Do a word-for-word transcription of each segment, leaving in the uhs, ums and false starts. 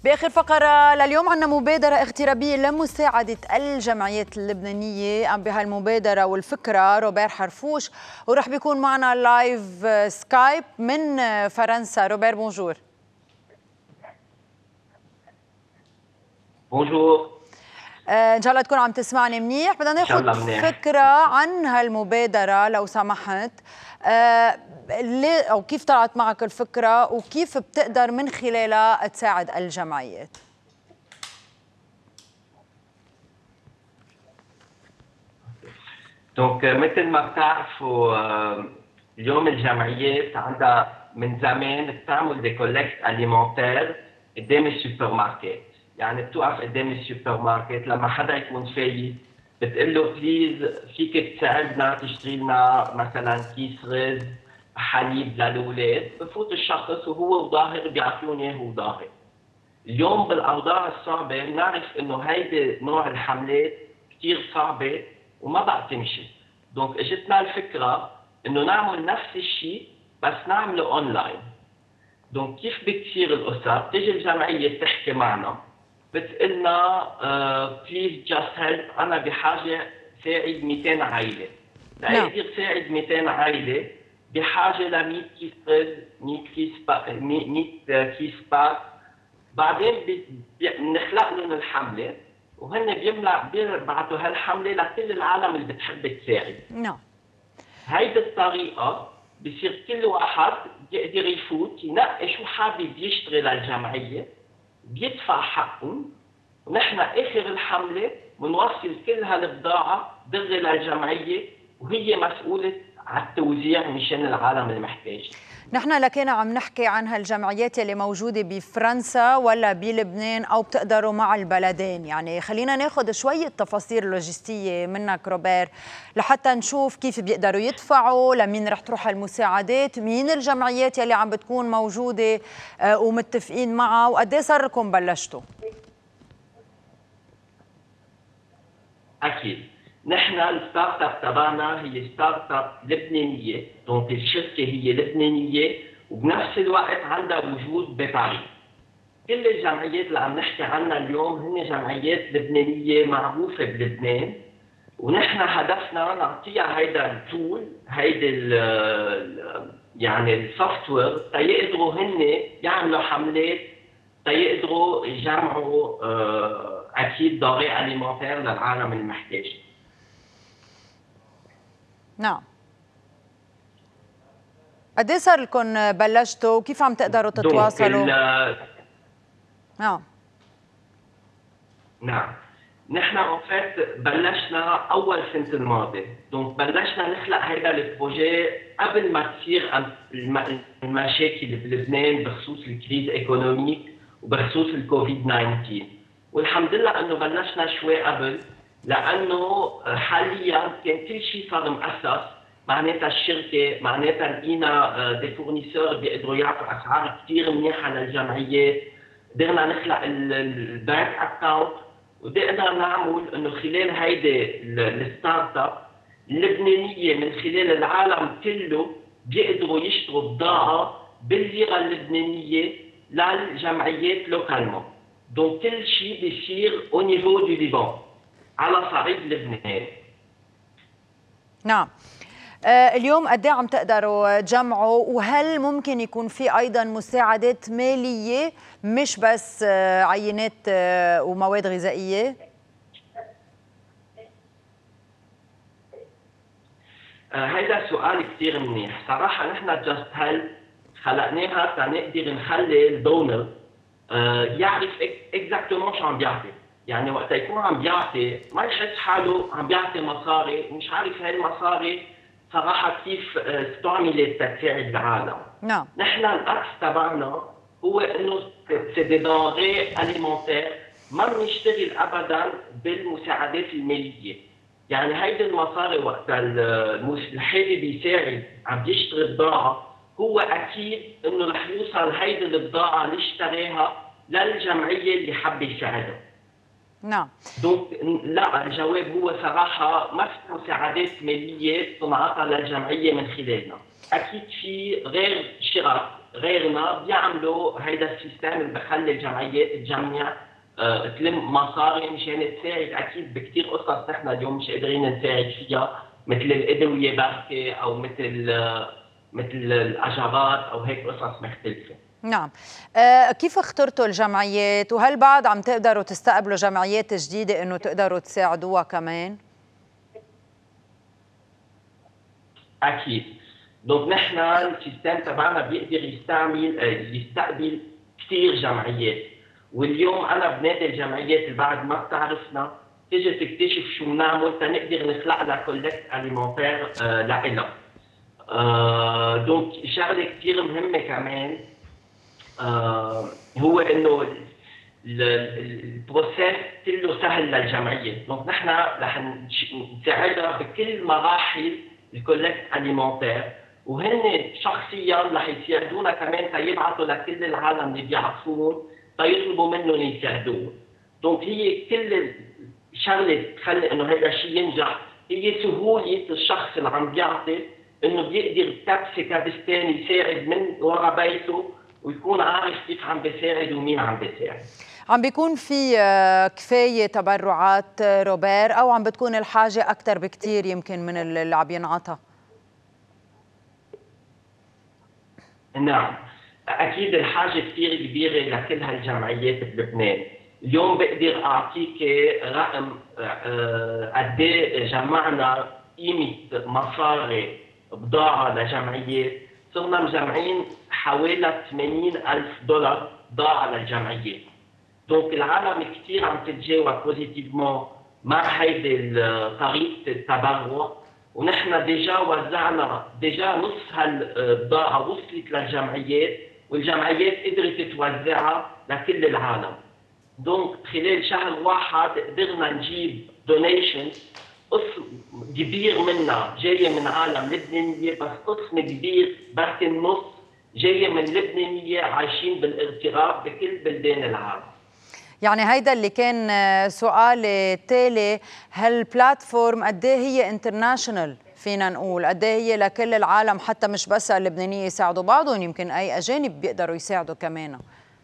بآخر فقرة لليوم عندنا مبادرة اغترابية لمساعدة الجمعيات اللبنانية. قام بهالمبادرة والفكرة روبير حرفوش، ورح بيكون معنا لايف سكايب من فرنسا. روبير بونجور. بونجور. ان شاء الله تكون عم تسمعني منيح. بدنا ناخذ فكرة عن هالمبادرة لو سمحت، آه ليه او كيف طلعت معك الفكرة وكيف بتقدر من خلالها تساعد الجمعيات؟ دونك مثل ما بتعرفوا اليوم الجمعيات عندها من زمان بتعمل دي كولكت اليمونتير قدام السوبر ماركت، يعني بتوقف قدام السوبر ماركت لما حدا يكون فايت بتقول له بليز فيك تساعدنا تشتري لنا مثلا كيس رز حليب للاولاد، بفوت الشخص وهو ظاهر بيعطيهم اياه وهو ظاهر. اليوم بالاوضاع الصعبه بنعرف انه هيدي نوع الحملات كثير صعبه وما بقى تمشي. دونك اجتنا الفكره انه نعمل نفس الشيء بس نعمله اونلاين. دونك كيف بتصير القصه؟ بتيجي الجمعيه بتحكي معنا بتقلنا بليز جاست هيلب، انا بحاجه ساعد مئتين عائله. لأقدر ساعد مئتين عائله بحاجه ل مئة كيس رز، مئة كيس با... مئة كيس باك. بعدين بنخلق لهم الحمله وهن بيملأ بيبعتوا هالحمله لكل العالم اللي بتحب تساعد. نعم. هيدي الطريقه بصير كل واحد بيقدر يفوت ينقي شو حابب يشتري للجمعيه، بيدفع حقهم، ونحن اخر الحمله بنوصل كل هالبضاعه دغري للجمعيه وهي مسؤوله على التوزيع مشان العالم المحتاج. نحن لكينا عم نحكي عن هالجمعيات اللي موجودة بفرنسا ولا بلبنان أو بتقدروا مع البلدين؟ يعني خلينا ناخذ شوية تفاصيل لوجستية منك روبير لحتى نشوف كيف بيقدروا يدفعوا، لمين رح تروح المساعدات، مين الجمعيات يلي عم بتكون موجودة ومتفقين معها، وقد ايه صار لكم بلشتوا؟ أكيد. نحن الستارت اب تبعنا هي ستارت اب لبنانيه، دونك الشركه هي لبنانيه وبنفس الوقت عندها وجود بباريس. كل الجمعيات اللي عم نحكي عنها اليوم هن جمعيات لبنانيه معروفه بلبنان، ونحن هدفنا نعطيها هيدا التول، هيدا ال يعني السوفت وير تيقدروا هن يعملوا حملات، تيقدروا يجمعوا اكيد ضرائب اليمونتير للعالم المحتاج. نعم. قد ايه صار لكم بلشتوا وكيف عم تقدروا تتواصلوا؟ نعم. نعم. نحن وفات بلشنا اول سنه الماضي، دونك بلشنا نخلق هيدا البروجي قبل ما تصير المشاكل بلبنان بخصوص الكريز ايكونوميك وبخصوص الكوفيد تسعة عشر، والحمد لله انه بلشنا شوي قبل، لانه حاليا كان كل شيء صار مؤسس، معناتها الشركه معناتها لقينا دي فورنيسور بيقدروا يعطوا اسعار كثير منيحه للجمعيات، قدرنا نخلق البانك اكاونت، وقدرنا نعمل انه خلال هيدي الستارت اب اللبنانيه من خلال العالم كله بيقدروا يشتروا بضاعه بالليره اللبنانيه للجمعيات لوكالمون. دونك كل شيء بيصير او نيفو دو ليبان على صعيد لبنان. نعم. آه اليوم قد ايه عم تقدروا تجمعوا، وهل ممكن يكون في ايضا مساعدات ماليه مش بس آه عينات آه ومواد غذائيه؟ آه هيدا سؤال كثير منيح، صراحه نحن جاست هيلب خلقناها تنقدر نخلي الدونر آه يعرف اكزاكتومون شو عم بيعطي، يعني وقت يكون عم بيعطي ما يحس حاله عم بيعطي مصاري ومش عارف هاي المصاري صراحه كيف استعملت تساعد العالم. نعم. نحن الاكس تبعنا هو انه سي دي دونري اليمونتير ما بنشتغل ابدا بالمساعدات الماليه، يعني هيدي المصاري وقت الحالي بيساعد عم يشتري بضاعه هو اكيد انه رح يوصل هيدي البضاعه اللي اشتراها للجمعيه اللي حب يساعدها. نعم. دونك لا، الجواب هو صراحه ما في مساعدات ماليه تنعطى للجمعيه من خلالنا، اكيد في غير شراء غيرنا بيعملوا هيدا السيستم اللي بخلي الجمعيات تجمع آه، تلم مصاري مشان تساعد اكيد بكثير قصص نحن اليوم مش قادرين نساعد فيها، مثل الادويه بركه او مثل آه، مثل الاجارات او هيك قصص مختلفه. نعم. آه، كيف اخترتوا الجمعيات وهل بعد عم تقدروا تستقبلوا جمعيات جديدة انه تقدروا تساعدوها كمان؟ اكيد. دونك نحن السيستم تبعنا بيقدر يستعمل يستقبل كثير جمعيات، واليوم انا بنادي الجمعيات اللي بعد ما بتعرفنا تيجي تكتشف شو بنعمل تنقدر نخلق لها كولكت اليمونتير لإلها. آه دونك شغله كثير مهمه كمان آه هو انه البروسيس كله سهل للجمعيه، دونك نحن رح نساعدها بكل مراحل الكولكت اليمونتير، وهن شخصيا رح يساعدونا كمان تيبعثوا لكل العالم اللي بيعرفوهم تيطلبوا منهم يساعدوهم. دونك هي كل شغله تخلي انه هذا الشيء ينجح هي سهوله الشخص اللي عم بيعطي، انه بيقدر كبسه كبستين يساعد من ورا بيته ويكون عارف كيف عم بيساعد ومين عم بيساعد. عم بيكون في كفايه تبرعات روبير او عم بتكون الحاجه اكثر بكثير يمكن من اللي عم ينعطى؟ نعم اكيد الحاجه كثير كبيره لكل هالجمعيات بلبنان. اليوم بقدر اعطيك رقم قد ايه جمعنا قيمه مصاري بضاعه لجمعيات، صرنا مجمعين حوالي ثمانين ألف دولار ضاعه للجمعيات. دونك العالم كثير عم تتجاوب بوزيتيفمون مع هيدي طريقه التبرع، ونحن ديجا وزعنا ديجا نص هالبضاعه وصلت للجمعيات والجمعيات قدرت توزعها لكل العالم. دونك خلال شهر واحد قدرنا نجيب دونيشن قسم كبير منها جايه من عالم لبنانيه، بس قسم كبير بركي النص جايه من لبنانيه عايشين بالاغتراب بكل بلدان العالم. يعني هيدا اللي كان سؤالي التالي، هالبلاتفورم قد ايه هي انترناشونال؟ فينا نقول قد ايه هي لكل العالم حتى مش بس اللبنانيه يساعدوا بعضهم، يمكن اي اجانب بيقدروا يساعدوا كمان.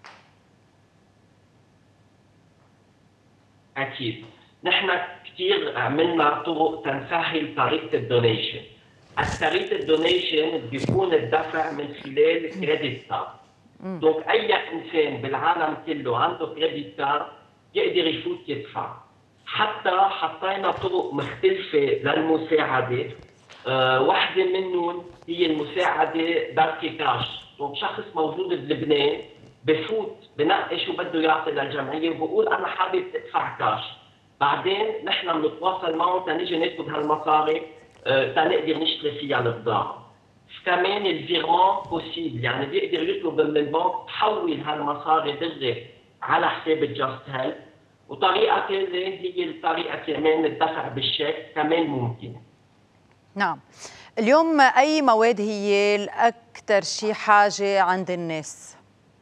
اكيد نحن كثير عملنا طرق تنسهل طريقه الدونيشن. طريقه الدونيشن بيكون الدفع من خلال كريدت كارد. دونك اي انسان بالعالم كله عنده كريدت كارد يقدر يفوت يدفع. حتى حطينا طرق مختلفه للمساعده، أه واحده منهم هي المساعده بركي كاش. دونك شخص موجود بلبنان بفوت بنقي شو بده يعطي للجمعيه وبقول انا حابب ادفع كاش، بعدين نحن بنتواصل معه تنيجي ناخذ هالمصاري أه تنقدر نشتري فيها البضاعه. كمان الفيرمون بوسيبل، يعني بيقدر يطلب من البنك تحول هالمصاري دغري على حساب الجاست هيلب، وطريقه ثالثه هي الطريقه كمان الدفع بالشيك كمان ممكنه. نعم. اليوم اي مواد هي الاكثر شيء حاجه عند الناس؟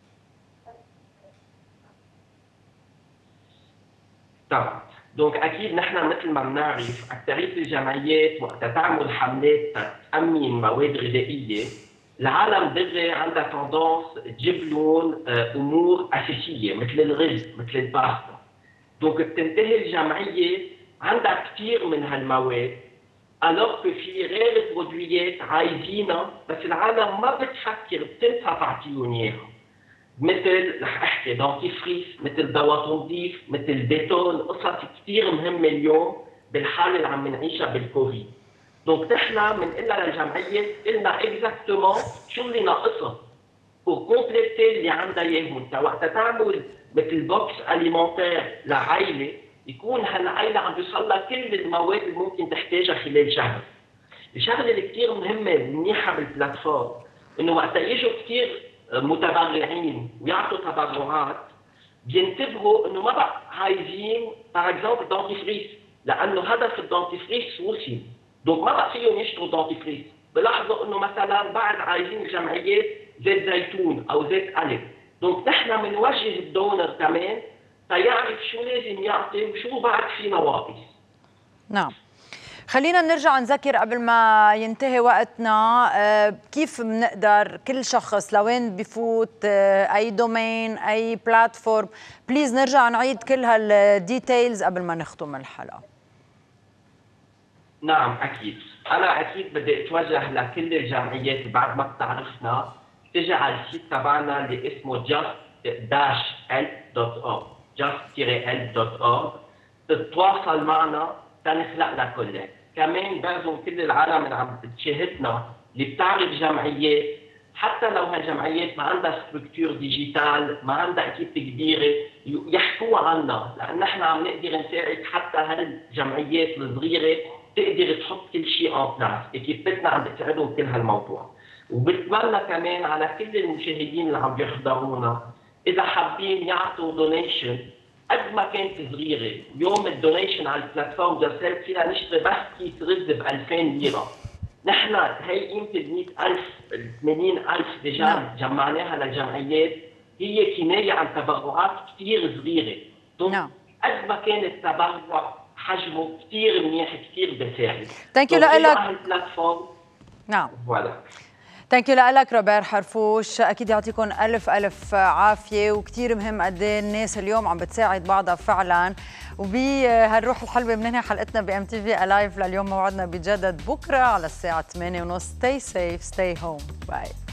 طبعا دونك اكيد نحن مثل ما بنعرف اكثريه الجمعيات وقت تعمل حملات تامين مواد غذائيه العالم دغري عندها تندونس تجيب لهم امور اساسيه مثل الرز مثل الباستا. دونك بتنتهي الجمعيه عندها كثير من هالمواد، الوغ في غير برودويات عايزينها بس العالم ما بتفكر بتنسى تعطيهم اياها، مثل رح احكي دانتيفريس، مثل دواء تنظيف، مثل ديتول، قصص كثير مهمه اليوم بالحاله اللي عم نعيشها بالكوفيد. دونك نحن بنقول للجمعيه قلنا اكزاكتومون شو اللي ناقصها بور كومبليتي اللي عندها اياهم، وقت تعمل مثل بوكس اليمونتير لعائله يكون هالعائله عم بيوصل لها كل المواد اللي ممكن تحتاجها خلال شهر. الشغله اللي كثير مهمه منيحه بالبلاتفورم انه وقت يجوا كثير متبرعين ويعطوا تبرعات بينتبهوا انه ما بقى عايزين باغ اكزومبل دانتيفريس، لانه هدف الدانتيفريس وصل، دونك ما بقى فيهم يشتروا دانتيفريس، بلاحظوا انه مثلا بعد عايزين الجمعيات زيت زيتون او زيت قلب. دونك نحن بنوجه الدونر كمان تيعرف شو لازم يعطي وشو بعد في نواقص. نعم. خلينا نرجع نذكر قبل ما ينتهي وقتنا كيف بنقدر كل شخص لوين بفوت، اي دومين، اي بلاتفورم. بليز نرجع نعيد كل هالديتيلز قبل ما نختم الحلقه. نعم اكيد. انا اكيد بدي اتوجه لكل الجمعيات بعد ما بتعرفنا تجي على السيت تبعنا اللي اسمه just dash help dot org just help dot org تتواصل معنا تنخلق لها كلها. كمان بعزم كل العالم اللي عم تشاهدنا اللي بتعرف جمعيات، حتى لو هالجمعيات ما عندها ستركتور ديجيتال، ما عندها اكيد كبيره، يحكوا عنا، لان نحن عم نقدر نساعد حتى هالجمعيات الصغيره تقدر تحط كل شيء اون بلاس. اكيبتنا عم تساعدهم كل هالموضوع. وبتمنى كمان على كل المشاهدين اللي عم يحضرونا اذا حابين يعطوا دونيشن قد ما كانت صغيره. اليوم الدونيشن على البلاتفورم جاست هيلب فينا نشتري بس كيس رز ب ألفين ليره. نحن هي قيمه ال مئة ألف ال ثمانين ألف ديجا جمعناها للجمعيات هي كنايه عن تبرعات كثير صغيره. نعم. قد ما كان التبرع حجمه كثير منيح كثير بيساعد. ثانك يو لك. البلاتفورم. نعم. فوالا. ثانك يو لك روبير حرفوش، اكيد يعطيكم الف الف عافيه، وكثير مهم قد ايه الناس اليوم عم بتساعد بعضها فعلا. وبهالروح الحلوه بننهي حلقتنا بام تي في الايف لليوم. موعدنا بيتجدد بكره على الساعه ثمانية وثلاثين. ستي سيف ستي هوم. باي.